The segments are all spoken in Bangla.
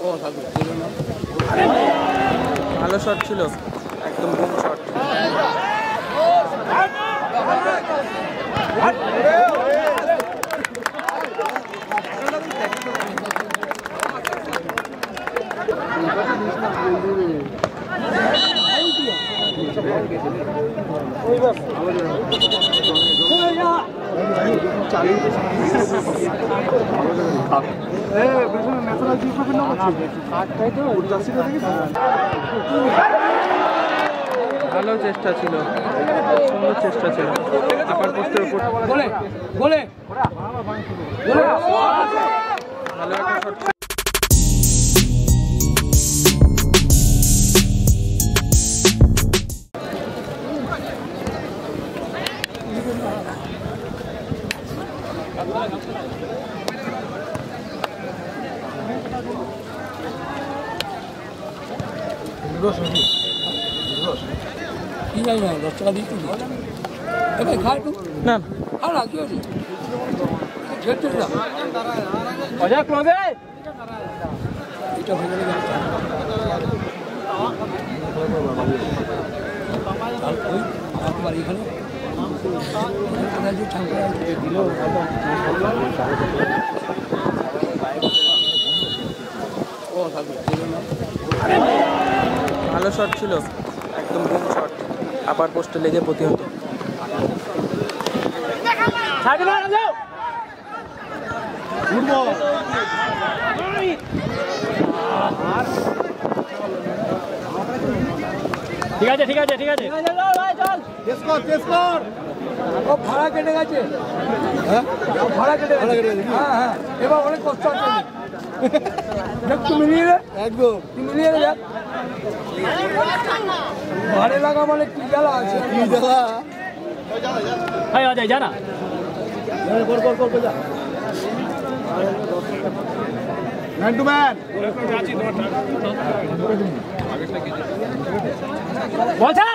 ভালো শট ছিল, একদম বুম শট। ভালো চেষ্টা ছিল, সুন্দর চেষ্টা ছিল। আপার পোস্টের উপর ভালো একটা শট ছিল। কি জানি না 10 টাকা দিচ্ছি এবার খা একটু না আর কি আছে অজা ক্লোজে এটা হয়ে গেল আর ওই আপনার এখানে দিল ভালো শট ছিল, একদম বুম শট। আপার পোস্টে লেগে প্রতিহত। ঠিক আছে ঠিক আছে ঠিক আছে ও ভাড়া কেটে গেছে, হ্যাঁ ভাড়া কেটে গেছে, হ্যাঁ হ্যাঁ এবার অনেক কষ্ট আছে একটু মিলিয়ে একদম মিলিয়ে যাক। ভাড়ে লাগা মানে কি জ্বালা আছে, কি জ্বালা ভাই অজয় জানা ম্যান টু ম্যান বলছেন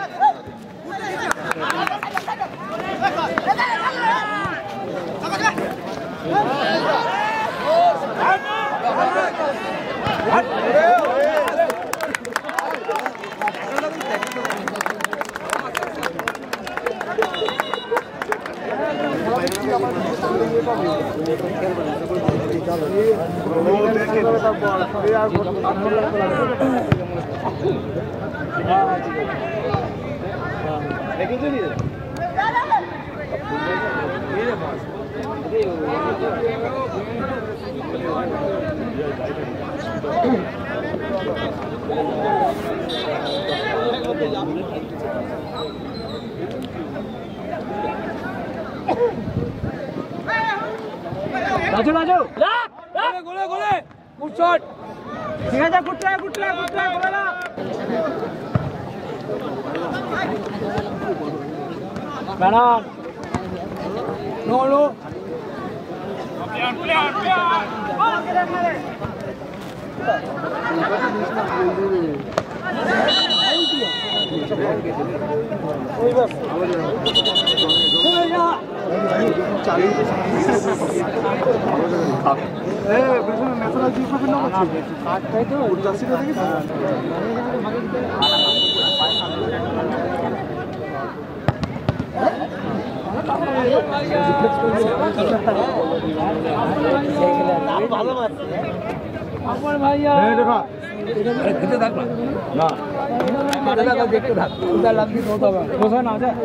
রাজু রাজু গোলে গোলে গুড শট ঠিক আছে গুড ট্রাই গোলে না ম্যাডাম নো নো ভাইয়া খেতে থাকবা না দেখতে থাক লাগবে বোঝা না যায়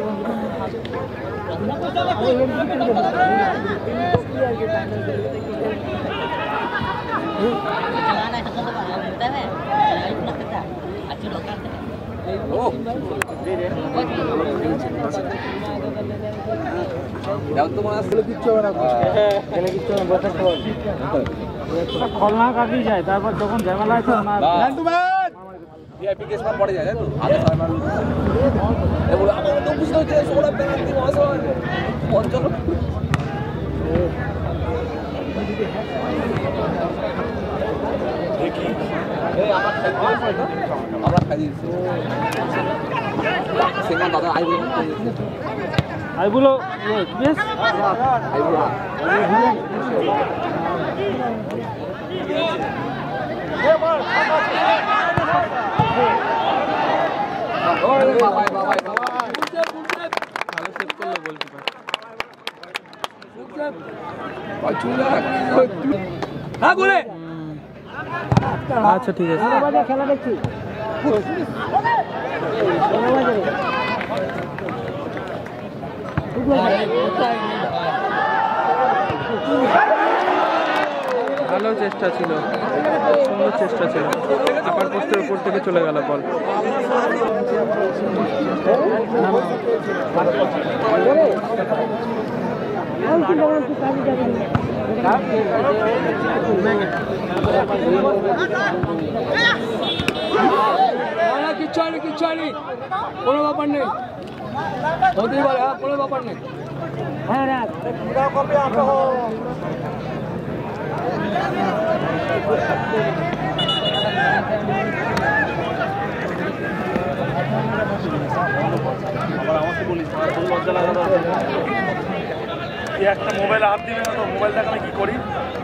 খলনা কাটি যায় তারপর যখন ঝামেলা পড়ে যায় আমরা খাই দিচ্ছি দাদা আইগুলো ভালো সেভ করলো গোলকিপার। আচ্ছা ঠিক আছে। খেলা দেখছি ভালো চেষ্টা ছিল, সুন্দর চেষ্টা ছিল। আপার পোস্টের উপর থেকে চলে গেল বল। কিচ্ছু হয়নি, কিচ্ছু হয়নি, কোনো ব্যাপার নেই, হতেই পারে, হ্যাঁ কোনো ব্যাপার নেই। একটা মোবাইলে হাত দিবে না তো, মোবাইল দেখালে কি করি?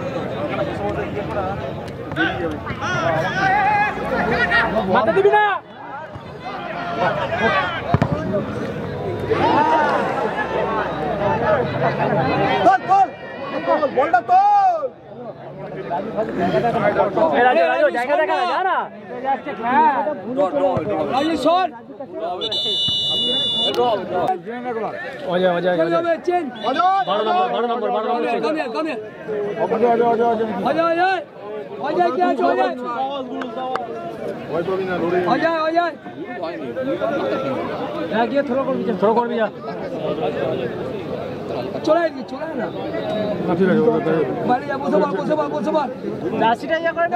মাথা দিবি না বলটা তোল, জায়গা দেখা যায় না থ্রো করবি যা চলে চলে না, ঠিক আছে বাড়ি যা, বসে বল, বসে বল, বসে বল, রাশিটা ইয়া করে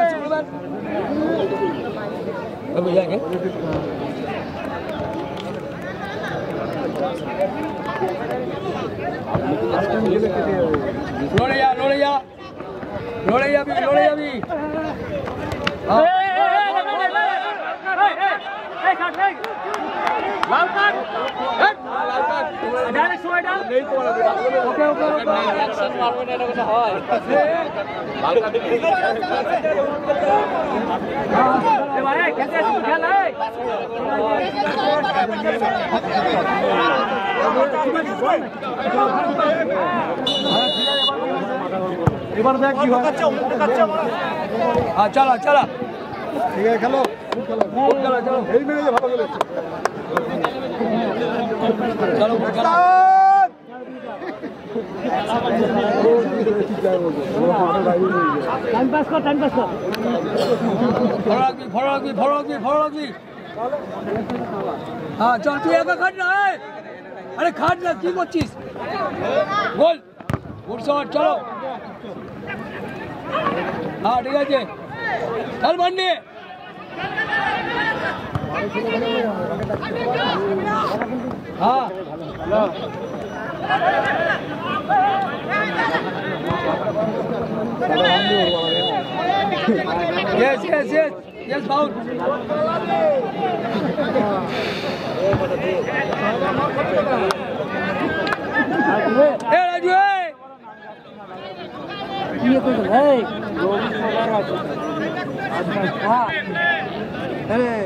লড়ে যা, লড়ে যা, লড়ে যাবি, লড়ে যাবি। এবার দেখ কি হয়। হ্যাঁ চলো চলো, ঠিক আছে খেলো, চলো চলো, এই মেরে ভালো খেলেছে। চলো চলো, টাইম পাস কর, টাইম পাস কর। ভালো রাখবি, ভালো রাখবি, ভালো রাখবি, ভালো রাখবি। হ্যাঁ চল, তুই একা খাট না, আরে খাট না, কি করছিস? গোল, গুড শট, চলো। হ্যাঁ ঠিক আছে, চল বান্ডি। হ্যাঁ yes yes yes yes bound hey Raju hey ये तो है हां hey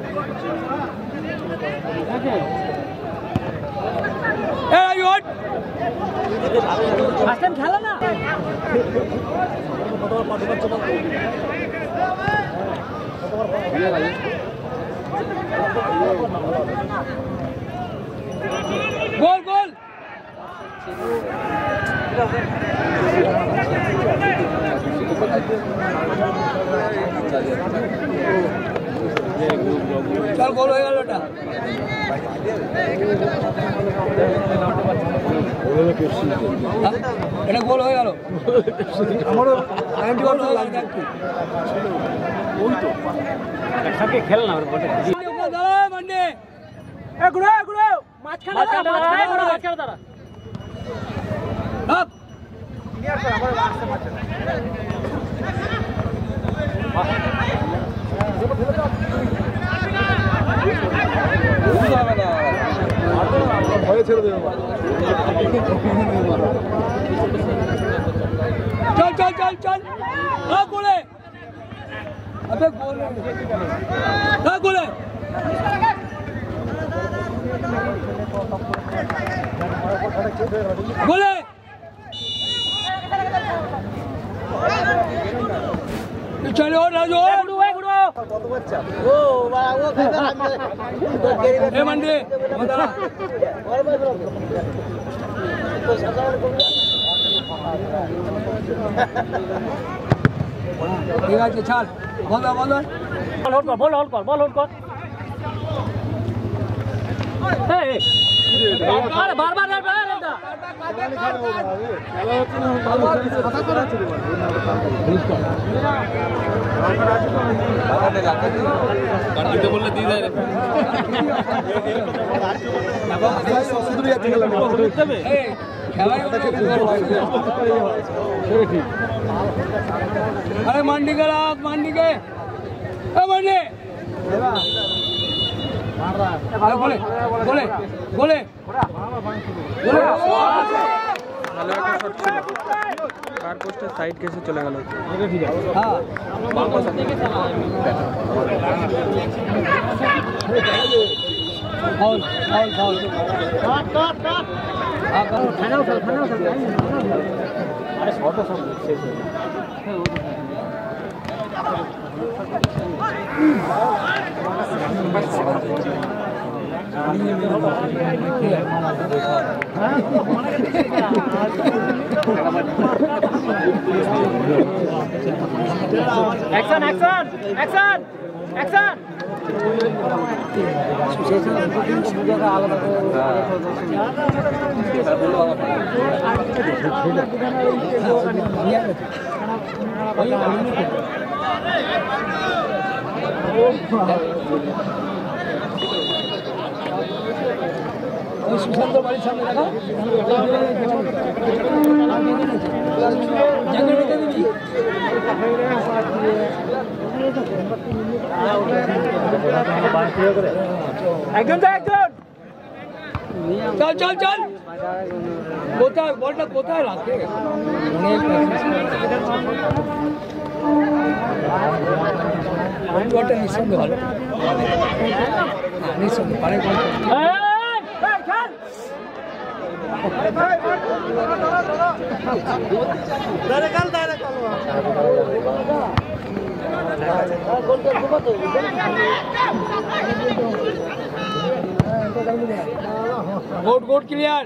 Raju hot আজকাল খেলা না গোল গোল চল গোল হয়ে গেল ওটা এটা গোল হয়ে গেল আমারও একসাথে খেল না ওর বটে মান্ডে এগুলো এগুলো মাঝখানে দাঁড়া আপ ভয়ে ছেড়ে দেবে। চল চল চল চল আপ বলে अबे गोले गोले चलो राजू मंडी ঠিক আছে ছাড় বল বল বল হোল্ড কর বল হোল্ড কর এই আরে বারবার বললে দিয়ে দেয় अरे मंडी का मंडी के मंडी बोले बोले बोले ভালো একটা শট ছিল কার পোস্টের সাইড কেসে চলে গেল हाँ फाउल फाउल फाउल काट काट काट हां खाना उठा अरे शॉट सब शेष हो action action action action Sushant बाड़ी सामने लगा একজন তো একজন चल चल चल কোথায় বলটা কোথায় রাখে অনেক বলটা নিঃসন্দেহে ভালো নিঃসন্দেহে পারে गोट गोट क्लियर